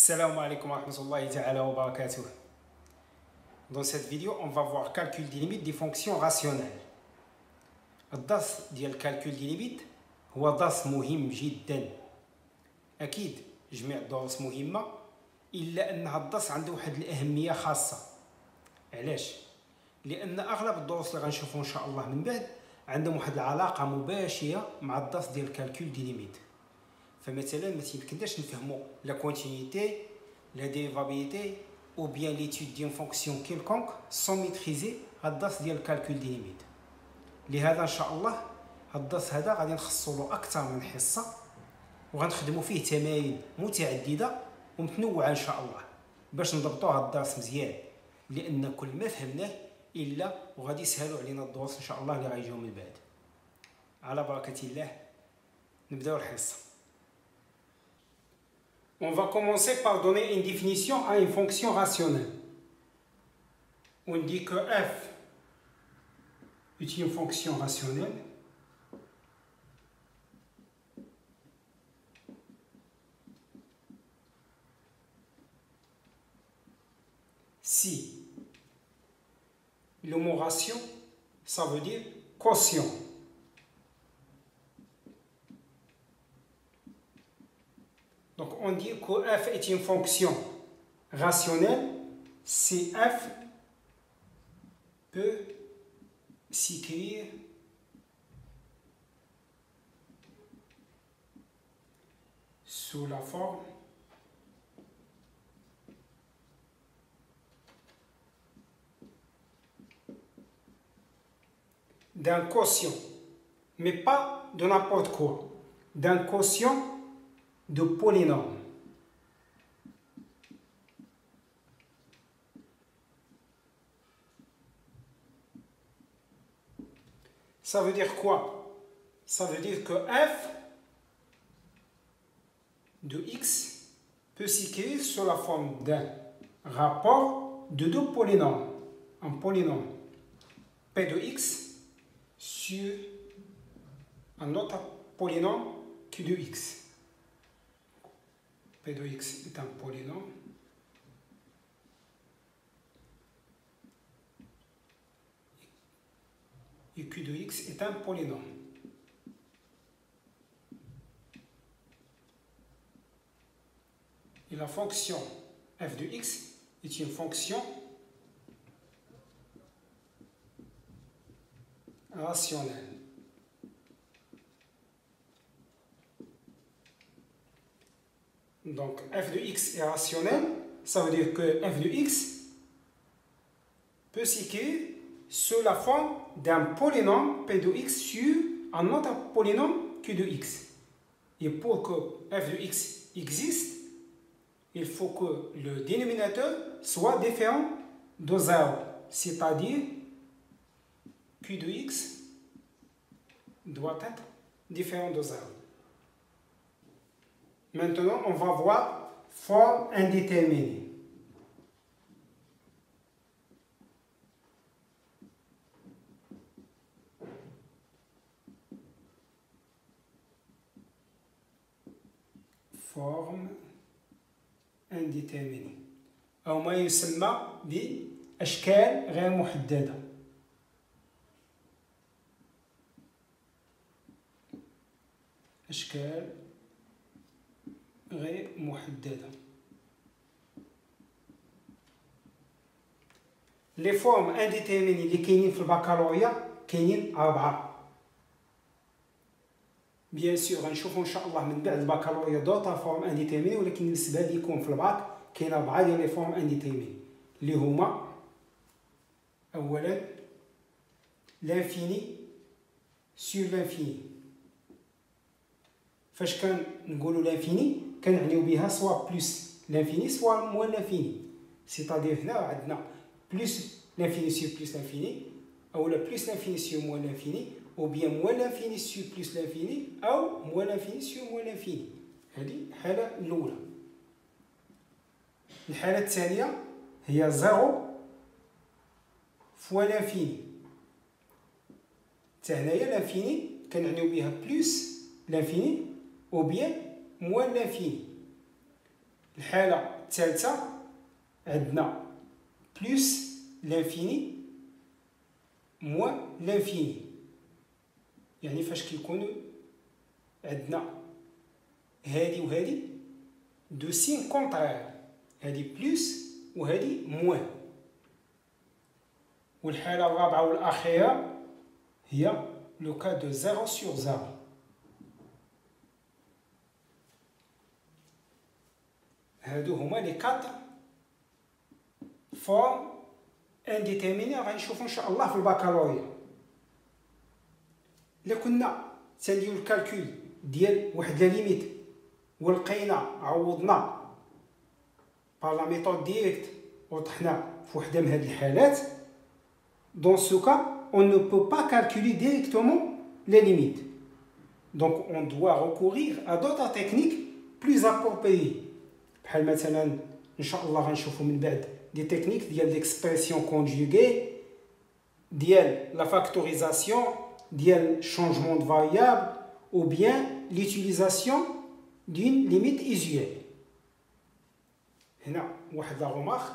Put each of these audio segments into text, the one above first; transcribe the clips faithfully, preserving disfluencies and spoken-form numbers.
Salam alaikum wa rahmatullahi ta'ala wa barakatuh. Dans cette vidéo, on va voir calcul des limites des fonctions rationnelles. الدرس ديال الكالكول دي ليميت هو درس مهم جدا. اكيد جميع الدروس مهمه الا ان هذا الدرس عنده واحد الاهميه خاصه. علاش؟ لان اغلب الدروس اللي غنشوفوا ان شاء الله من بعد عندهم واحد العلاقه مباشره مع الدرس ديال الكالكول دي ليميت. فمثلا ما تيمكنناش نفهموا لا كونتينيتي لا ديريفابيليتي ou bien l'étude d'une fonction quelconque sans maîtriser هاد الدرس ديال الكالكول دي ليميت. لهذا ان شاء الله هاد الدرس هذا غادي نخصصوا له اكثر من حصه وغنخدموا فيه تمارين متعدده ومتنوعه ان شاء الله باش نضبطوا هاد الدرس مزيان، لان كل ما فهمناه الا وغادي يسهلوا علينا الدروس ان شاء الله اللي غايجيو من بعد. على بركه الله نبداو الحصه. On va commencer par donner une définition à une fonction rationnelle. On dit que f est une fonction rationnelle si le mot ratio, ça veut dire quotient. Donc on dit que f est une fonction rationnelle si f peut s'écrire sous la forme d'un quotient, mais pas de n'importe quoi, d'un quotient de polynôme. Ça veut dire quoi? Ça veut dire que f de x peut s'écrire sous la forme d'un rapport de deux polynômes. Un polynôme p de x sur un autre polynôme q de x. P de x est un polynôme et q de x est un polynôme. Et la fonction f de x est une fonction rationnelle. Donc f de x est rationnel, ça veut dire que f de x peut s'écrire sous la forme d'un polynôme p de x sur un autre polynôme q de x. Et pour que f de x existe, il faut que le dénominateur soit différent de zéro, c'est-à-dire q de x doit être différent de zéro. Maintenant, on va voir forme indéterminée. Forme indéterminée أو ما يسمى بأشكال غير محددة. أشكال غير محددة. لي فورم انديتيرميني اللي كاينين في البكالوريا كاينين أربعة. بيان سور غنشوفو ان شاء الله من بعد البكالوريا دوطا فورم انديتيرميني، ولكن بالنسبة ليكم في الباك كاين أربعة ديال لي فورم انديتيرميني اللي هما أولا لانفيني سور لانفيني. فاش كنقولوا لانفيني كنعنيو بها سوا بلس لانفيني سوا موان لانفيني، سيتادير هنا عندنا بلس لانفيني سور بلس لانفيني اولا بلس لانفيني سور موان لانفيني او بيان موان لانفيني سور بلس لانفيني او موان لانفيني سور موان لانفيني. هذه الحالة الأولى. الحالة الثانية هي زيرو فوا لانفيني. حتى هنايا لانفيني كنعنيو بها بلس لانفيني او بيان موان لانفيني. الحالة الثالثه عندنا بلس لانفيني موان لانفيني، يعني فاش كيكونوا عندنا هادي وهادي دو سين كونترير، هادي بلس وهادي موان. والحالة الرابعة والأخيرة هي لو كا دو زيرو سور زيرو. هادو هما لي كات فورم انديتيرميني غنشوفو ان شاء الله في البكالوريا. الا كنا تنديرو الكالكول ديال واحد لا ليميت ولقينا عوضنا بار لا ميثود ديريكت وطحنا في وحده من هاد الحالات، dans ce cas on ne peut pas calculer directement les limites, donc on doit recourir à d'autres techniques plus appropriées. بحال مثلا ان شاء الله غنشوفوا من بعد دي تكنيك ديال ليكسبرسيون كونجوغي، ديال لا فاكتوريزاسيون، ديال شونجمون دو فاريابل، ou bien l'utilisation d'une limite usuelle. هنا واحد لا رومارك،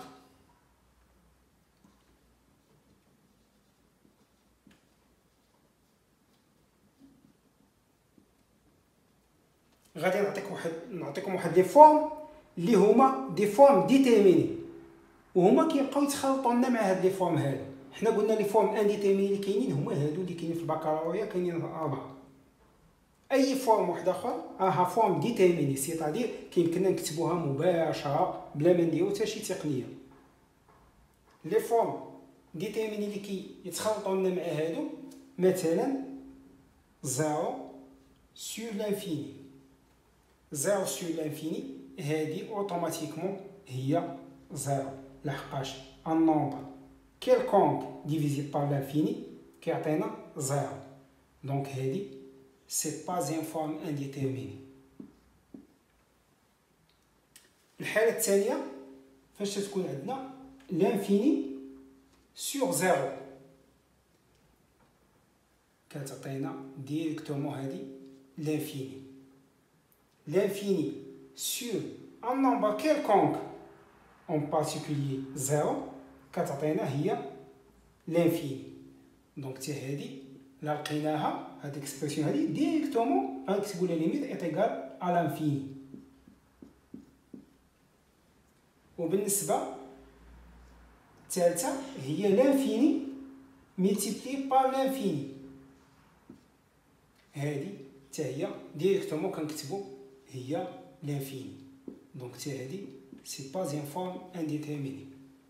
غادي نعطيك واحد نعطيكم واحد لي فورم اللي هما دي فورم ديتيرميني، وهما كيبقاو يتخلطوا لنا مع هاد لي فورم هادو. حنا قلنا لي فورم انديتيرميني اللي كاينين هما هادو اللي كاينين في البكالوريا، كاينين اربعه. اي فورم واحده اخرى راها فورم ديتيرميني، سيتادير كيمكننا نكتبوها مباشره بلا ما نديرو حتى شي تقنيه. لي فورم ديتيرميني اللي كيتخلطوا لنا مع هادو مثلا زيرو سور لانفيني. زيرو سور لانفيني هادي اوتوماتيكمون هي زيرو، لحقاش ان نومبر كيلكونك ديفيزي بار لانفيني كيعطينا زيرو، دونك هادي c'est pas une forme indéterminée. الحالة الثانية فاش تكون عندنا لانفيني سور زيرو، كتعطينا ديريكتومون هادي لانفيني. لانفيني سور ان نومبر كيلكونك en particulier زيرو كتعطينا هي لانفيني، دونك حتى هادي لا لقيناها هاد الاكسبرسيون هادي ديريكتومون غنكتبو لا ليميت ايت ايغال ا لانفيني. وبالنسبه الثالثه هي لانفيني ملتيبلي بار لانفيني، هادي حتى هي ديريكتومون كنكتبو هي لانفيني، دونك حتى هادي سي با ان فورم انديتيرميني.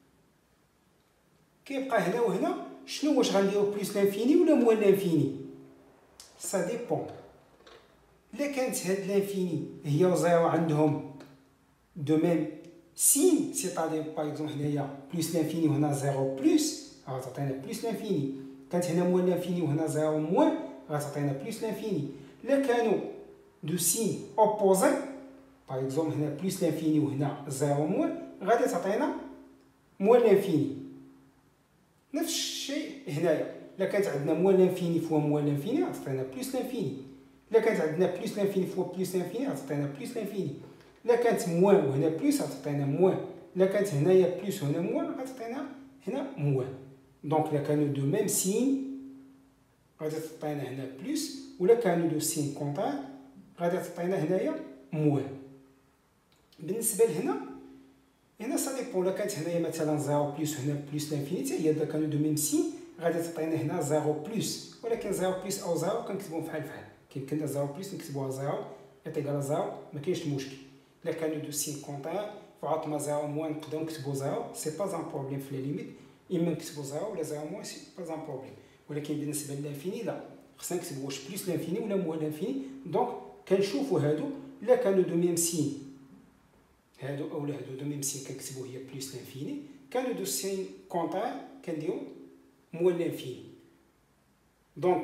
كيبقى هنا وهنا شنو واش غنديرو بلس لانفيني ولا موان لانفيني؟ سا ديبون. الا كانت هاد لانفيني هي وزيرو عندهم دو ميم سين، سيتادير باغ اكزومبل هنايا بلس لانفيني وهنا زيرو بلس غتعطينا بلس لانفيني، كانت هنا موان لانفيني وهنا زيرو موان غتعطينا بلس لانفيني. الا كانوا دو سين اوبوزي باغ اكزومبل هنا بلس لانفيني وهنا زيرو موان غادي تعطينا موان لانفيني. نفس الشيء هنايا، الا كانت عندنا موان لانفيني فوا موان لانفيني غتعطينا بلس لانفيني، الا كانت عندنا بلس لانفيني فوا بلس لانفيني غتعطينا بلس لانفيني، الا كانت موان وهنا بلس غتعطينا موان، الا كانت هنايا بلس وهنا موان غتعطينا هنا موان. دونك الا كانوا دو ميم سين غادي تعطينا هنا بلس، ولا كانوا دو سين كونتر غادي تعطينا هنايا موان. بالنسبه لهنا هنا سا ديبون، الا كانت هنايا مثلا زيرو بلس وهنا بلس لانفيني حتى هي اذا كانوا دو ميم سين غادي تعطينا هنا زيرو بلس، ولكن زيرو بلس او زيرو كنكتبوهم فحال فحال، كيمكننا زيرو بلس نكتبوها زيرو ايتيغال زيرو ما كاينش مشكل. الا كانوا دو سين كونتر فعطنا زيرو موان نقدروا نكتبوا زيرو، سي با ان بروبليم في لي ليميت، اما نكتبوا زيرو ولا زيرو موان سي با ان بروبليم. ولكن بالنسبه للانفيني لا، خصنا نكتبوا واش بلس لانفيني ولا موان لانفيني. دونك كنشوفوا هادو الا كانوا دو ميم سين هادو اولا هادو دو ميم سين كنكتبوا هي بلس لانفيني، كانوا دو سين كونتر كنديروا موان لانفيني. دونك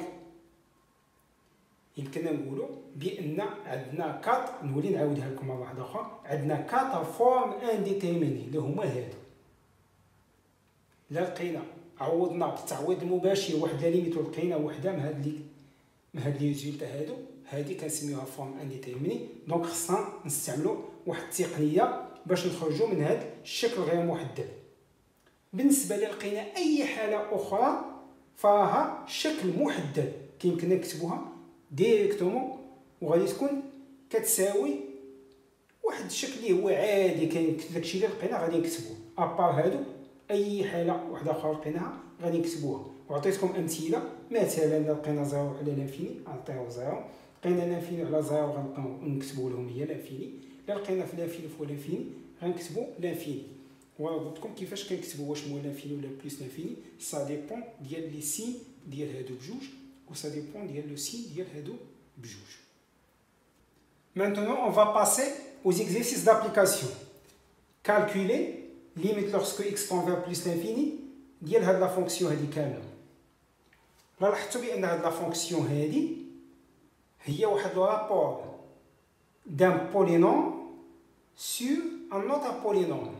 يمكننا نقولوا بان عندنا كات، نولي نعاودها لكم مره واحده اخرى، عندنا كات فورم انديتيرميني اللي هما هادو. الا لقينا عوضنا بالتعويض المباشر واحد لا ليميت ولقينا وحده من هاد لي من هاد لي ريزولتا هادو، هادي كنسميوها فورم انديتيرميني. دونك خصنا نستعملوا واحد التقنيه باش نخرجوا من هذا الشكل غير محدد. بالنسبه للقينا اي حاله اخرى فراها شكل محدد كيمكن نكتبوها ديريكتومون وغادي تكون كتساوي واحد الشكل اللي هو عادي كاين داكشي اللي لقينا غادي نكتبوه. ابار هادو اي حاله واحده اخرى لقيناها غادي نكتبوها. وعطيتكم امثله، مثلا لقينا زيرو على لانفيني غنعطيو زيرو، لقينا لانفيني على زيرو غنبقاو نكتبوا لهم هي لانفيني، الا لقينا في لانفيني فوا لانفيني غنكتبوا لانفيني. وعرضتكم كيفاش كنكتبوا واش مو لانفيني ولا بليس لانفيني، سا ديبون ديال لي سين ديال هادو بجوج و سا ديبون ديال لو سين ديال هادو بجوج. Maintenant, on va passer aux exercices d'application. Calculer limite lorsque x tend vers plus l'infini ديال هاد لا فونكسيون هادي كامله. لاحظتوا بان هاد لا فونكسيون هادي هي واحد لو رابور دان بولينوم سور ان اوتر بولينوم.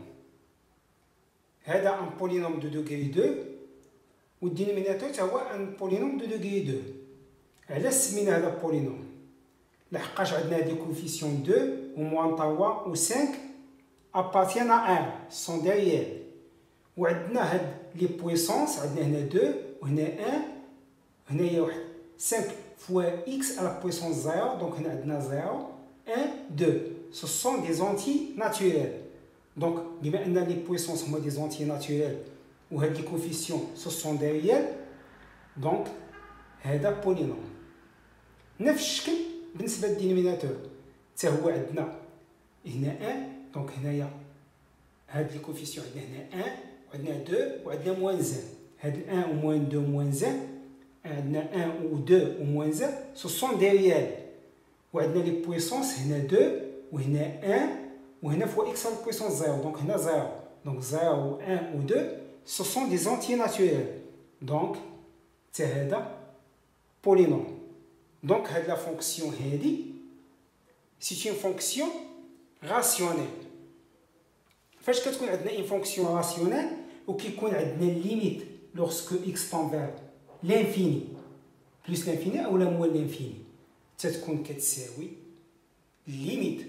هذا ان بولينوم دو دوغري دو والدينوميناتور تا هو ان بولينوم دو دوغري دو. علاش سمينا هذا بولينوم؟ لحقاش عندنا دي كوفيسيون deux و موان trois و cinq appartiennent à un sont derrière. وعندنا هاد لي بويسونس عندنا هنا deux وهنا un هنايا واحد cinq fois x à la puissance zéro donc هنا عندنا zéro un deux. Ce sont des entiers naturels. Donc بما ان لي بويسونس هما des entiers naturels وهاد لي كوفيسيون ce sont derrière donc هذا بولينوم. نفس الشكل بالنسبه للدينوميناتور حتى هو عندنا هنا un دونك هنايا هاد لي كوفيسيون عندنا هنا un وعندنا deux وعندنا موان un. هاد un و موان deux موان un عندنا un و deux و موان un ce sont des réels. وعندنا لي بويسونس هنا deux وهنا un وهنا فوا x à la puissance zéro دونك هنا zéro دونك zéro و un و deux ce sont des entiers naturels. دونك حتى هذا بولينوم. Donc, la fonction هذه c'est une fonction rationnelle. فاش كتكون عندنا une fonction rationnelle وكيكون عندنا limite lorsque x tend vers l'infini plus l'infini ou la moins l'infini تتكون كتساوي limite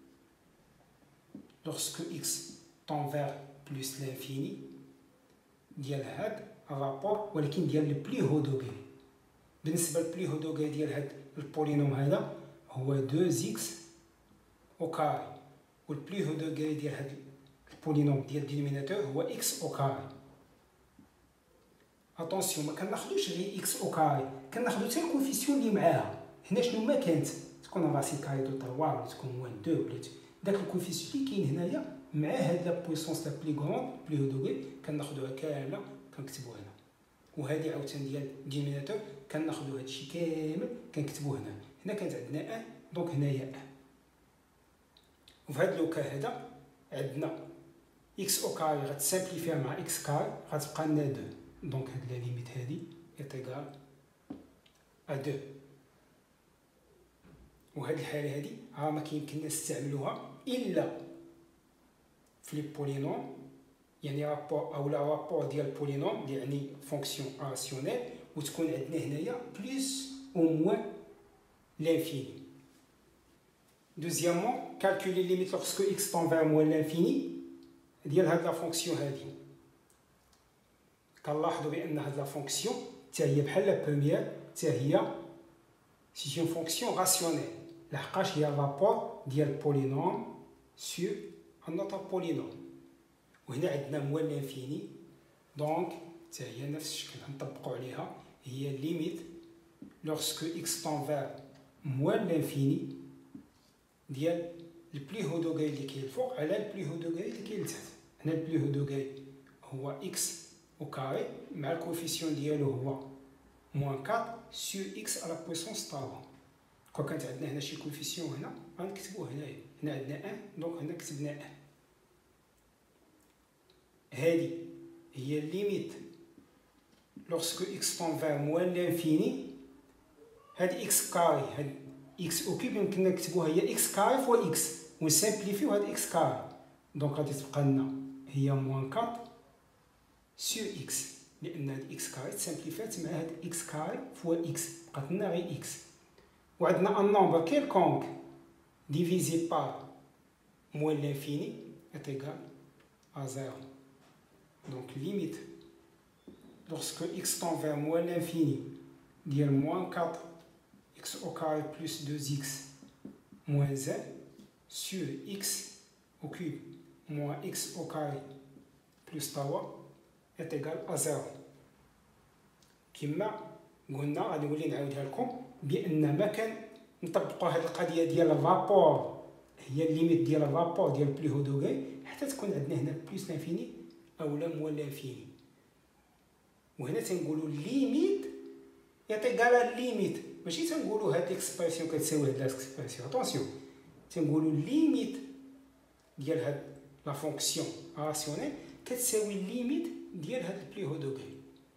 lorsque x tend vers plus l'infini ديال هاد الرابور ولكن ديال لو بلي هو دوغري. بالنسبه للبلي هو دوغري ديال هاد البولينوم هذا هو deux x او كاري والبلي هو دوغري ديال هاد البولينوم ديال الدينوميناتور هو x او كاري. اتونسيون ما كناخذوش غير x او كاري، كناخذو حتى الكوفيسيون اللي معاها. هنا شنو ما كانت تكون راسي كاري دو trois ولا تكون موان deux ولا داك الكوفيسيون اللي كاين هنايا مع هاد لا بويسونس لا بلي غروند بلي هو دوغري كناخذوها كامله كنكتبوها هنا. وهذه عاوتاني ديال الدينوميناتور كناخذوا هادشي كامل كنكتبوه هنا. هنا كانت عندنا ان دونك هنايا ان. وفي هاد لوكا هذا عندنا اكس او كاري غتسامبليفيها مع اكس كاري غتبقى لنا deux دونك هاد لا ليميت هادي ايتيغال ا deux. وهاد الحاله هادي راه ما كيمكننا نستعملوها الا في لي بولينوم يعني رابور او لا رابور ديال بولينوم يعني فونكسيون راسيونيل وتكون عندنا هنايا بلس او موان لانفيني. دوزيامون كالكولي ليميت لوغسكو اكس طون فير موان لانفيني ديال هاد لا فونكسيون هادي. كنلاحظوا بان هاد لا فونكسيون حتى هي بحال لا بروميير حتى هي سي اون فونكسيون راسيونيل لحقاش هي الرابور ديال بولينوم سور ان اوتر بولينوم. وهنا عندنا موان لانفيني دونك حتى هي نفس الشكل نطبقوا عليها هي ليميت لوغسكو اكس طون فير موان لانفيني ديال البلي هو دوغري اللي كاين الفوق على البلي هو دوغري اللي كاين لتحت. هنا البلي هو دوغري هو اكس او كاري مع الكوفيسيون ديالو هو موان quatre سور اكس على بويسونس trois. كون كانت عندنا هنا شي كوفيسيون هنا غنكتبوه هنايا. هنا عندنا un دونك هنا كتبنا un. هذه هي الليميت lorsque x tend vers moins l'infini. هاد x كاري هاد x او كيب يمكن نكتبوها هي x كاري فوا x ونسامبليفيو هاد x كاري دونك غادي تبقى لنا هي موان quatre سور x لان هاد x كاري تسامبليفات مع هاد x كاري فوا x بقات لنا غير x. وعندنا ان نومبر كيلكونك ديفيزي بار موان لانفيني est égal à zéro. Donc limite, lorsque x tend vers moins l'infini, dire moins quatre x au carré plus deux x moins un sur x au cube moins x au carré plus tawa est égal à zéro. كما قلنا غادي نولي نعاودها لكم بان ما كان نطبقوا هذه القضيه ديال الفابور هي الليميت ديال الفابور ديال بلو هو دوغي حتى تكون عندنا هنا بلس لانفيني اولا موان لانفيني. وهنا تنقولوا ليميت يعطيكال ليميت، ماشي تنقولوا هاد الاكسبرسيون كتساوي هاد الاكسبرسيون. اتونسيون، تنقولوا ليميت ديال هاد لا فونكسيون راسيونيل كتساوي ليميت ديال هاد البلو هو دوغي.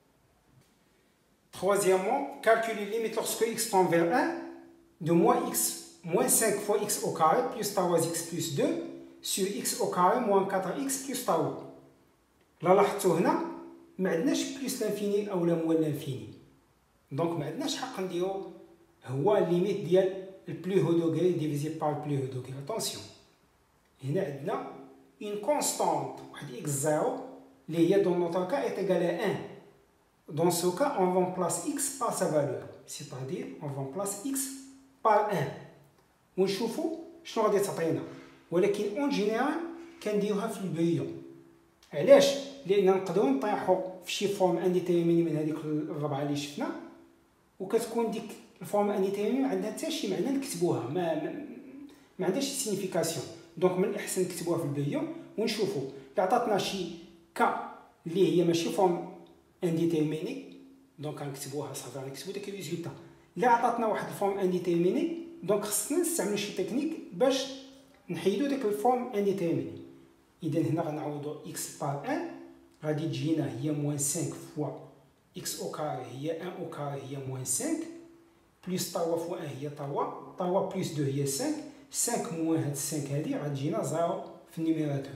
Troisièmement, calculer limite lorsque x tend vers un de moins x moins cinq fois x au carré plus tau x plus deux sur x au carré moins quatre x plus tau. لا لاحظتوا هنا ما عندناش بلس لانفيني اولا موان لانفيني، دونك ما عندناش حق نديرو هو ليميت ديال البلو هو دوغري ديفيزي بار البلو هو دوغري. اتونسيون، هنا عندنا اون كونستانت واحد اكس زيرو اللي هي دون نوتر كا ايت ايغال ا واحد. Dans ce cas, on remplace x par sa valeur, c'est-à-dire on remplace x par un. ونشوفوا شنو غادي تعطينا، ولكن اون جينيرال كنديروها في البيون. علاش؟ لان نقدروا نطيحوا في شي فورم انديتيرميني من هذيك الربعه اللي شفنا، وكتكون ديك الفورم انديتيرميني ما عندها حتى شي معنى نكتبوها، ما ما, ما عندهاش سينيفيكاسيون. دونك من الاحسن نكتبوها في البيون ونشوفوا الا عطاتنا شي كا اللي هي ماشي فورم انديتيرميني، دونك غنكتبوها صافي غنكتبو داك الريزولتا. الا عطاتنا واحد الفورم انديتيرميني دونك خصنا نستعملو شي تكنيك باش نحيدو داك الفورم انديتيرميني. اذا هنا غنعوضو اكس بار واحد غادي تجينا هي موان خمسة فوا اكس او كاري هي واحد او كاري هي موان خمسة بلس طاوا فوا واحد هي طاوا طاوا بلس اثنين هي خمسة خمسة موان هاد خمسة هادي غتجينا زيرو في النيميراتور.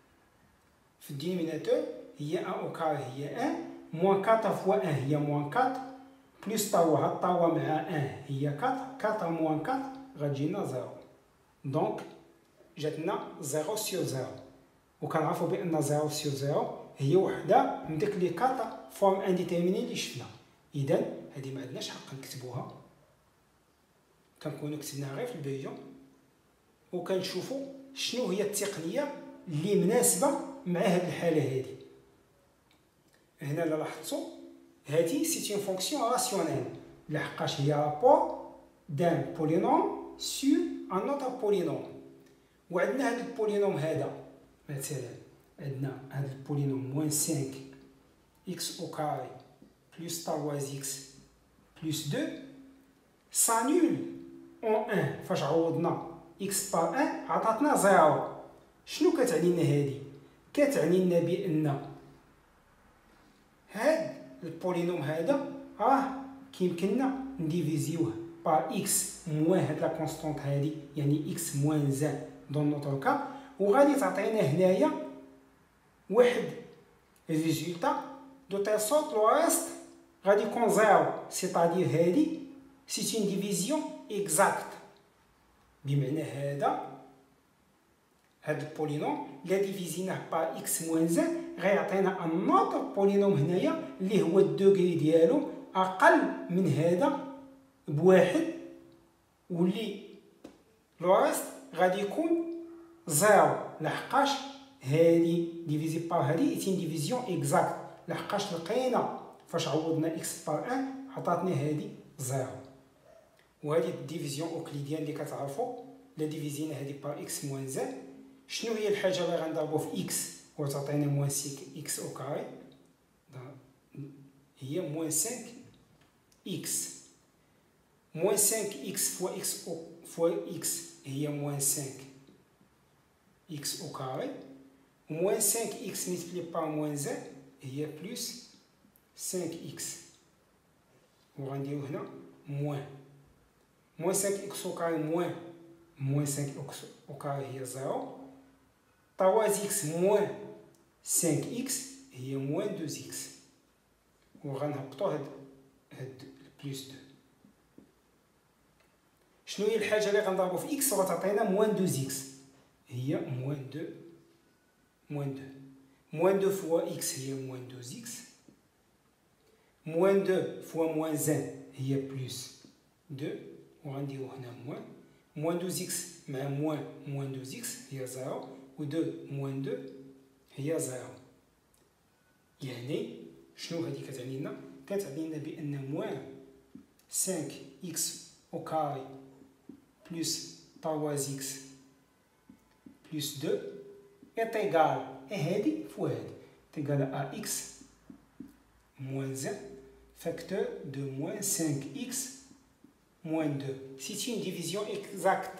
في الدينوميناتور هي واحد او كاري هي واحد موان أربعة فوا واحد هي موان أربعة بلس طاوا هاد طاوا مع واحد هي أربعة أربعة موان أربعة غتجينا زيرو. دونك جاتنا زيرو سير زيرو، وكنعرفوا بان زيرو سير زيرو هي وحده من داك لي كاتا فورم انديتيرميني اللي شفنا. اذا هذه ما عندناش حق نكتبوها، كنكونوا كتبناها غير في البيون وكنشوفوا شنو هي التقنيه اللي مناسبه مع هذه الحاله هذه. هنا لا لاحظتوا هذه سي اون فونكسيون راسيونيل لحقاش هي رابور دان بولينوم سور ان اوتر بولينوم. وعندنا هذا البولينوم هذا مثلا عندنا هذا البولينوم موان خمسة اكس او كاري بلس تروا اكس بلس اثنين سانول اون واحد. فاش عوضنا اكس بار واحد عطاتنا زيرو. شنو كتعني لنا هذه؟ كتعني لنا بان هاد البولينوم هذا راه كيمكننا نديفيزيوه بار اكس موان هاد لا كونستانت هادي، يعني اكس موان زان دون نوتر كا، وغادي تعطينا هنايا واحد الريزولتا دو تيل سورت لو ريست غادي يكون زيرو، سيتادير هادي سي اون ديفيزيون اكزاكت. بمعنى هذا هاد البولينوم لا ديفيزيناه بار اكس موان زان غيعطينا ان اوتر بولينوم هنايا اللي هو الدوغري ديالو اقل من هذا بواحد، واللي لو ريست غادي يكون زيرو لحقاش هادي ديفيزي بار هادي ايتين ديفيزيون اكزاكت، لحقاش لقينا فاش عوضنا اكس بار واحد عطاتنا هادي زيرو. وهادي الديفيزيون اوكليديان اللي كتعرفوا لا ديفيزينا هادي بار اكس موان زد. شنو هي الحاجه اللي غنضربو في اكس وتعطينا موان ستة اكس او كاري؟ هي موان خمسة اكس. موان خمسة اكس فوا اكس او فوا اكس هي موان خمسة اكس au carré. Moins cinq x multiplié par moins un هي plus cinq x. وغنديرو هنا moins. Moins cinq x au carré moins moins cinq x au carré هي زيرو. trois x moins cinq x هي moins deux x. وغنهبطو هاد هاد plus deux. شنو هي الحاجة اللي غنضربو في x وغتعطينا moins deux x؟ هي موان دو moins deux. Moins deux fois x, il y a moins deux x. Moins deux fois moins un, il y a plus deux. On va dire moins. Moins douze x, mais moins moins deux x, il y a zéro. Ou deux moins deux, il y a zéro. يعني شنو هذه كتعني لنا؟ كتعني لنا بأن moins cinq x au carré plus trois x plus deux est égal à هذه فوا هذه est égal à x moins un facteur de moins cinq x moins deux. C'est une division exacte.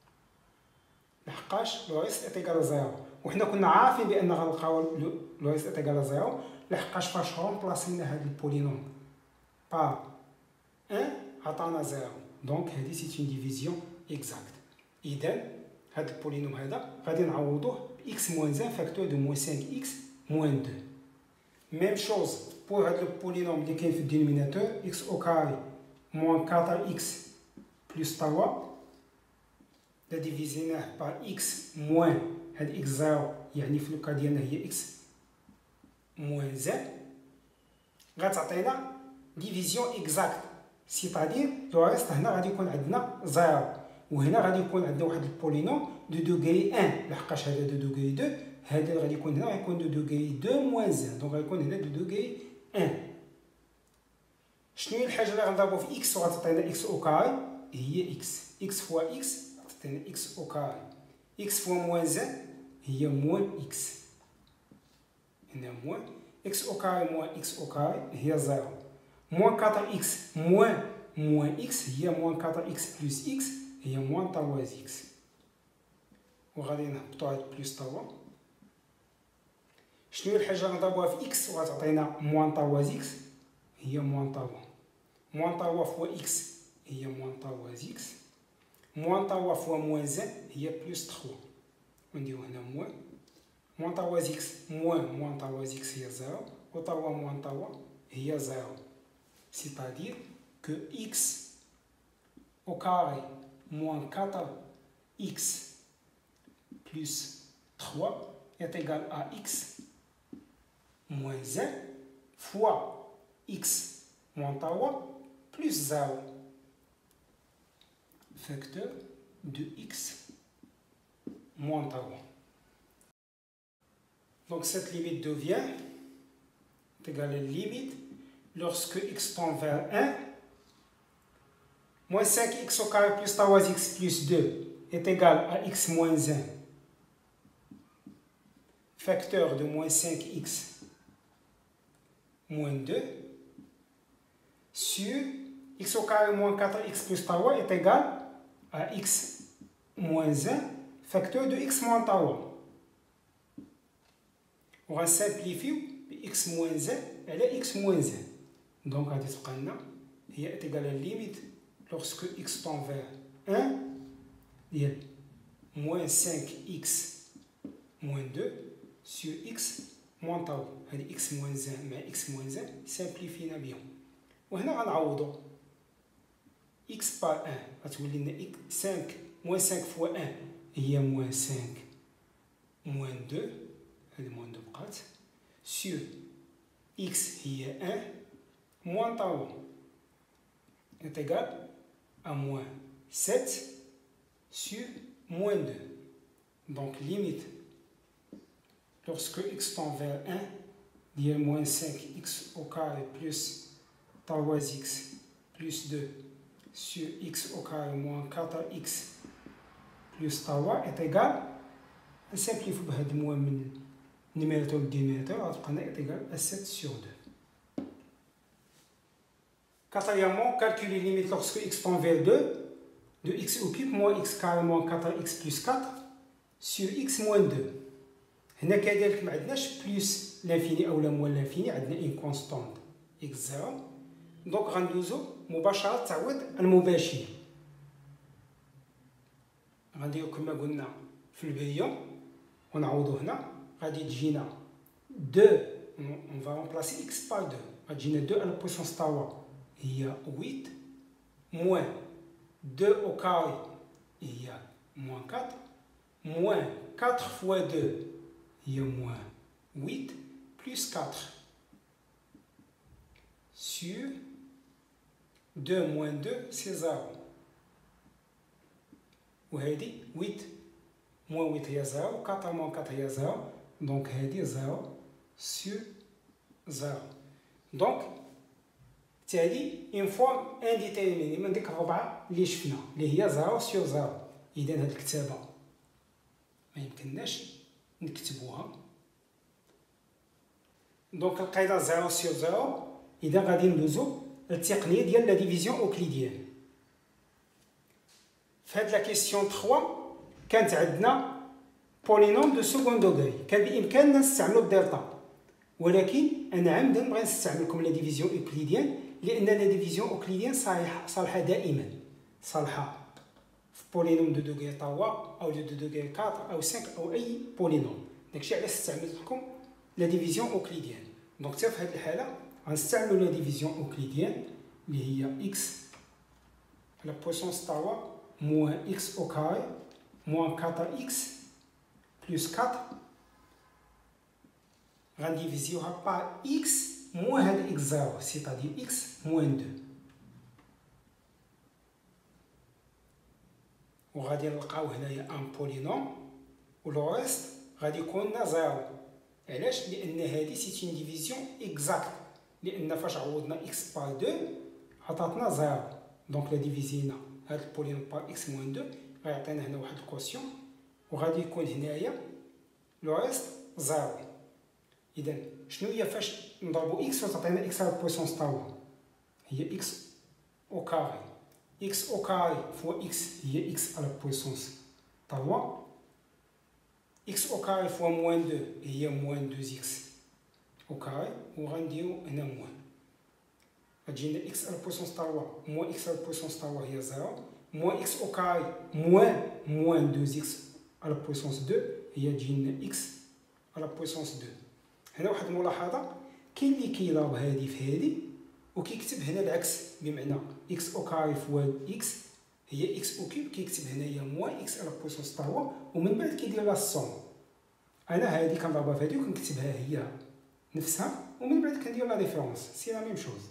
لحقاش لو ريست est égal à zéro. وحنا كنا عارفين بأن غنلقاو لو ريست est égal à zéro لحقاش فاش رومبلاسينا هذا البولينوم par un عطانا زيرو. دونك هذه سي اون ديفيزيون اكزاكت. اذا هذا البولينوم هذا غادي نعوضوه ب x موان واحد فاكتور دو موان خمسة x موان deux. ميم شوز بور هذا البولينوم اللي كاين في الدينوميناتور x او كاري موان أربعة x بلس ثلاثة دا ديفيزيناه بار x موان هاد x زيرو يعني في لوكا ديالنا هي x موان زد غتعطينا ديفيزيون اكزاكت. سيتادير لو ريست هنا غادي يكون عندنا زيرو وهنا غادي يكون عندنا واحد البولينوم دو دوغري واحد لحقاش هذا دو دوغري دو هذا غادي يكون هنا غيكون دو دوغري دو موان واحد دونك غيكون هنا دو دوغري واحد. شنو هي الحاجه اللي غنضربو في اكس وغتعطينا اكس او كاري؟ هي اكس. اكس فوا اكس غتعطينا اكس او كاري. اكس فوا موان واحد هي موان اكس. هنا موان اكس او كاري موان اكس او كاري هي زيرو. موان أربعة إكس موان موان إكس هي موان أربعة إكس بلس إكس هي موان ثلاثة إكس. وغادي نهبطو هاد بلس ثلاثة. شنو هي الحاجة اللي نضربوها في إكس وغتعطينا موان ثلاثة إكس؟ هي موان ثلاثة. موان ثلاثة فوا إكس هي موان ثلاثة إكس. موان ثلاثة فوا موان زد هي بلس ثلاثة. ونديرو هنا موان. موان ثلاثة إكس موان موان ثلاثة إكس هي زيرو. و ثلاثة موان ثلاثة هي زيرو. C'est-à-dire que x au carré moins quatre x plus trois est égal à x moins un fois x moins trois plus zéro. Facteur de x moins trois. Donc cette limite devient égale à la limite lorsque x tend vers un, moins cinq x au carré plus trois x plus deux est égal à x moins un, facteur de moins cinq x moins deux, sur x au carré moins quatre x plus trois est égal à x moins un, facteur de x moins trois. On va simplifier x moins un, elle est x moins un. Donc, غادي تبقى لنا هي est égale à la limite lorsque x tend vers un ديال moins cinq x moins deux sur x moins trois. هذه x moins un مع x moins un سامبليفينا بهم. وهنا غنعوضو x par un غتولي لنا cinq moins cinq fois un هي moins cinq moins deux هذه moins deux بقات sur x هي un moins trois est égal à moins sept sur moins deux. Donc limite lorsque x tend vers un, il y a moins cinq x au carré plus trois x plus deux sur x au carré moins quatre x plus trois est égal, on simplifie بهذا الموان من numérateur au dénominateur غتبقى لنا est égal à sept sur deux. Quatrièmement, calculer les limites lorsque x tend vers deux de x au cube moins x carré moins quatre x plus quatre sur x moins deux. هنا كذلك ما عندناش بلس لانفيني او لا موان لانفيني، عندنا ان كونستانت x زيرو. دونك غندوزو مباشرة تعويض المباشر. غنديرو كما قلنا في البريون ونعوضو هنا. غادي تجينا deux on va remplacer x par deux. غتجينا deux à la puissance trois il y a huit moins deux au carré il y a moins quatre moins quatre fois deux هي moins huit plus quatre sur deux moins deux c'est zéro. وهذه huit moins huit هي zéro, quatre moins quatre هي zéro, donc هذه zéro sur zéro. donc تالي اون فوا انديتيرميني من ديك الربعه اللي شفنا اللي هي زيرو سور زيرو. اذا هذه الكتابه ما يمكنناش نكتبوها. دونك القاعده زيرو سور زيرو. اذا غادي ندوزو للتقنيه ديال لا ديفيزيون اوكليديان. في هاد لا كيسيون ثلاثة كانت عندنا بولينوم دو سكون دوغري، كان بامكاننا نستعملو الدلتا، ولكن انا عمدا نبغي نستعمل لكم لا ديفيزيون اوكليديان لان لا ديفيزيون اوكليديان صالحه صالحه دائما، صالحه في بولينوم دو دوغري توا او دو دوغري أربعة او خمسة او اي بولينوم. داكشي علاش استعملت لكم لا ديفيزيون اوكليديان. دونك حتى في هذه الحاله غنستعملوا لا ديفيزيون اوكليديان اللي هي اكس على بويسونس توا موان اكس او كاري موان أربعة اكس بلس أربعة غنديفيزيوها بار اكس موان هاد اكس زيرو سيتادير اكس موان دو، وغادي نلقاو هنايا ان بولينوم ولو ريست غادي يكون لنا زيرو. علاش؟ لان هادي سيت اون ديفيزيون اكزاكت، لان فاش عوضنا اكس بار دو عطاتنا زيرو. دونك لا ديفيزينا هاد البولينوم بار اكس موان دو غيعطينا هنا واحد الكوسيون، وغادي يكون هنايا لو ريست زيرو. اذا شنو هي فاش نضربو اكس وتعطينا اكس على بويسونس توا؟ هي اكس او كاري. اكس او كاري فوا اكس هي اكس على بويسونس توا، اكس او كاري فوا موان دو هي موان دو اكس او كاري، وغنديرو هنا موان، غتجينا اكس على بويسونس توا موان اكس على بويسونس توا هي زيرو، موان اكس او كاري موان موان دو اكس على بويسونس دو هي تجينا اكس على بويسونس دو. هنا واحد الملاحظه، كاين اللي كيضرب هادي في هادي وكيكتب هنا العكس، بمعنى اكس او كاري فوا اكس هي اكس او كيوب، كيكتب هنايا موان اكس على بويسونس توا ومن بعد كيدير لا الصوم. انا هادي كنضربها في هادي وكنكتبها هي نفسها ومن بعد كندير لا ديفيرونس، سي لا ميم شوز.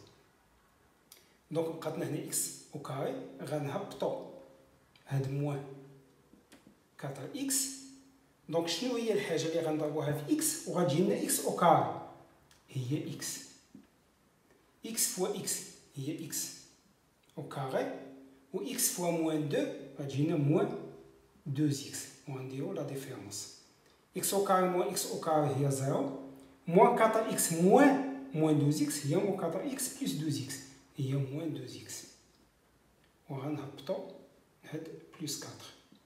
دونك بقاتنا هنا اكس او كاري، غنهبطو هاد موان أربعة اكس. دونك شنو هي الحاجه اللي غنضربوها في اكس وغتجي لنا اكس او كاري؟ هي اكس. اكس فوا اكس هي اكس او كاري، و اكس فوا موان دو غتجي لنا موان دو اكس، وغنديرو لا ديفيرونس. اكس او كاري موان اكس او كاري هي زيرو، موان أربعة اكس موان موان دو اكس هي موان أربعة اكس بلس دو اكس هي موان دو اكس، وغنهبطو هاد بلس أربعة.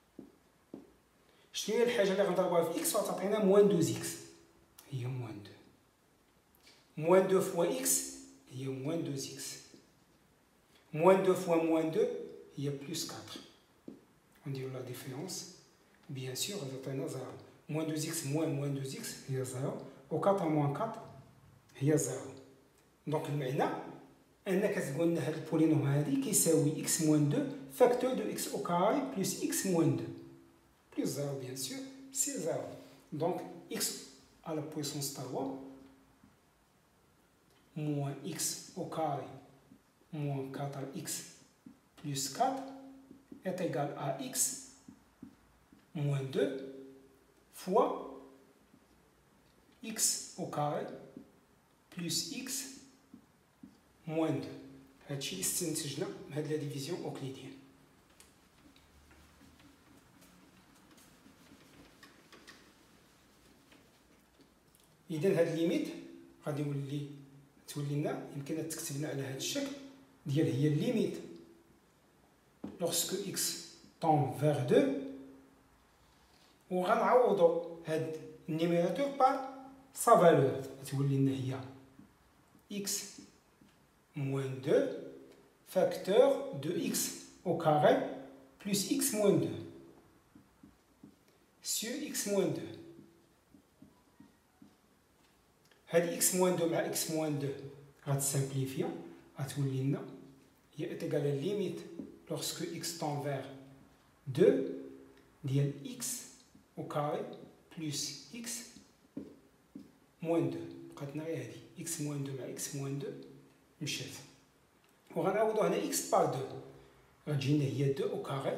شنو هي الحاجه اللي غنضربوها في اكس وتعطينا موان دو اكس؟ هي موان دو. موان دو فوا اكس هي موان دو اكس، موان دو فوا موان دو هي بلس أربعة. غنديرو لا ديفيرونس، بيان سور غتعطينا زيرو. موان دو اكس موان موان دو اكس هي زيرو، و أربعة موان أربعة هي زيرو. دونك المعنى ان كتقول لنا هاد البولينوم هادي كيساوي اكس موان دو فاكتور دو اكس او كاري بلس اكس موان دو plus zéro, bien sûr, c'est zéro. Donc, x à la puissance trois moins x au carré moins quatre x plus quatre est égal à x moins deux fois x au carré plus x moins deux. هادشي اللي استنتجنا من هاد لا ديفيزيون اوكليديان. اذا هاد ليميت غادي يولي تولي لنا يمكن تكتب لنا على هاد الشكل ديال هي ليميت لوغسكو اكس طون فيغ دو، وغنعوضو هاد النيميراتور بار سا فالور، تولي لنا هي اكس موان دو فاكتور دو اكس او كاري بلس اكس موان دو سور اكس موان دو. هاد اكس موان دو مع اكس موان دو غتسامبليفيا، غتولي لنا هي اتيكال ليميت لوغسكو اكس طون فيغ دو ديال اكس او كاري بلس اكس moins deux. بقات لنا غير هادي x moins deux مع x moins deux مشات. وغنعوضو هنا x par deux. غتجي لنا هي deux au carré.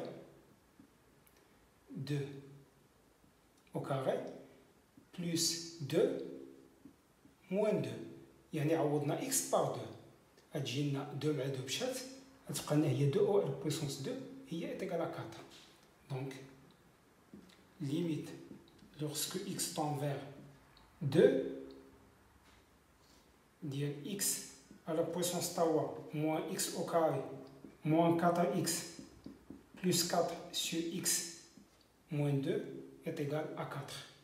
deux au carré plus deux moins deux. يعني عوضنا x par deux. غتجي لنا deux مع deux مشات. غتبقى لنا هي deux au r puissance deux هي est égale à quatre. Donc limite lorsque x tend vers deux ديال x à la puissance tawa moins x au carré moins quatre x plus quatre sur x moins deux est égal à quatre.